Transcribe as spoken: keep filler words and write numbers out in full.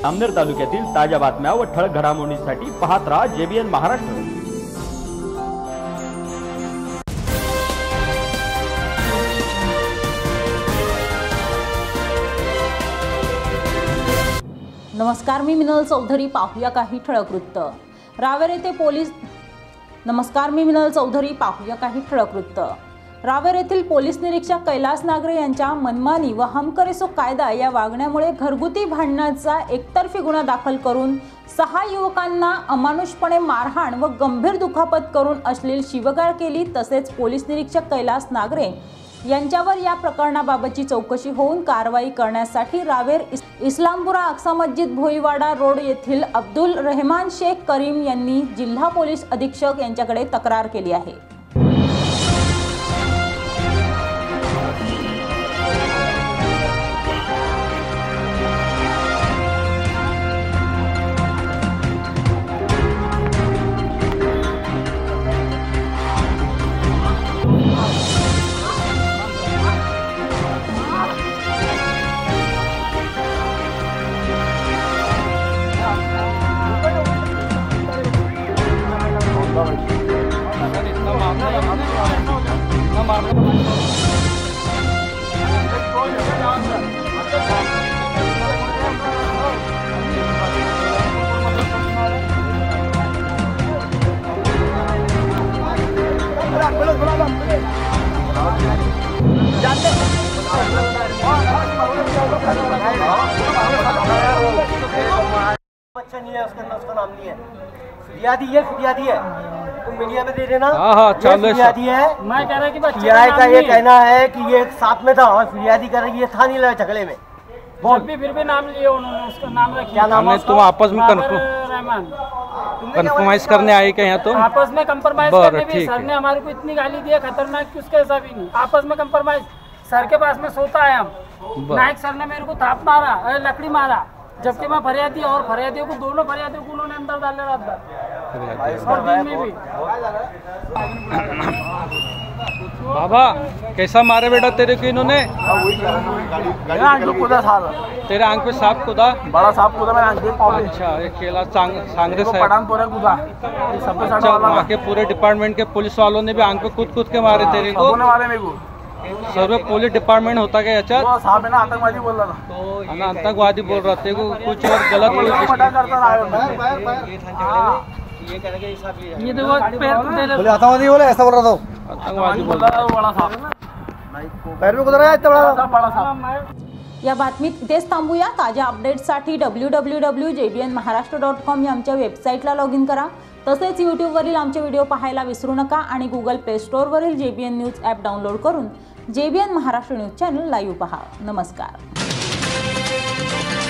अमनेर तालुक्यातील ताज्या बातम्या व ठळक घडामोडींसाठी पाहत राहा जेबीएन महाराष्ट्र। नमस्कार, मी मिनल चौधरी। पाहूया काही ठळक वृत्त। रावेर येथे पोलीस नमस्कार मी मिनल चौधरी पाहूया काही ठळक वृत्त। रावेर येथील पोलीस निरीक्षक कैलास नागरे यांच्या मनमानी व हम करे सो कायदा या वागण्यामुळे घरगुती भांडणाचा एकतर्फी गुन्हा दाखल करून सहा युवकांना अमानुषपणे मारहाण व गंभीर दुखापत करून अश्लील शिवीगाळ केली। तसेच पोलीस निरीक्षक कैलास नागरे यांच्यावर या प्रकरणाबाबतची चौकशी होऊन कारवाई करण्यासाठी रावेर इस्लामपुरा अक्सा मस्जिद भोईवाडा रोड येथील अब्दुल रहमान शेख करीम यांनी जिल्हा पोलीस अधीक्षक यांच्याकडे तक्रार केली आहे। अच्छा नहीं है, उसका उसका नाम नहीं है। फिरियादी है, फिरियादी है, तुम मीडिया में दे देना। हाँ हाँ चलो, फिरियादी है। मैं कह रहा कि बच्चे फिरियादी का ये कहना है कि ये साथ में था और फिरियादी कर रही है था नहीं लगा झगड़े में। जब भी फिर भी नाम लिए उन्होंने, उसका नाम रखा। क्या नाम है? तुम आपस में रहमान कंप्रोमाइज करने आई क्या यहाँ? तो आपस में कंप्रोमाइज करने भी सर ने हमारे को इतनी गाली दी है, खतरनाक कि उसका ऐसा भी नहीं। आपस में कंप्रोमाइज, सर के पास में सोता है हम, नायक सर ने मेरे को थाप मारा, लकड़ी मारा, जबकि मैं फरियादी और फरियादियों को दोनों फरियादियों को उन्होंने अंदर डाले रात भर और दिन में भी। बाबा कैसा मारे बेटा तेरे को इन्होंने? तेरे आंख पे सांप कूदा? बड़ा सांप कूदा मेरे आंख पे। अच्छा, एक केला सांगरे साहब पठानपुरा कूदा। अच्छा, वहाँ के पूरे डिपार्टमेंट के पुलिस वालों ने भी आंख पे कूद कूद के मारे तेरे को? मारे मेरे को। सर्व पोलीस डिपार्टमेंट होता क्या याच्यात? तो साहब है ना आतंकवादी बोल रहा था। तो ना आतंकवादी बोल रहा थे, कुछ और गलत बोल ये देखो बोले आतंकवादी बोले, ऐसा बोल रहा था। आतंकवादी बोल रहा बड़ा साहब पैर में कुदरा है इतना बड़ा बड़ा साहब। या बातमीत इथेच थांबूया। ताज्या अपडेट्ससाठी W W W dot J B N Maharashtra dot com या आमच्या वेबसाईटला लॉग इन करा। तसेच यूट्यूबवरील आमचे व्हिडिओ पाहायला विसरू नका आणि गुगल प्ले स्टोअरवरील J B N news app download करून J B N Maharashtra news channel live पहा। नमस्कार।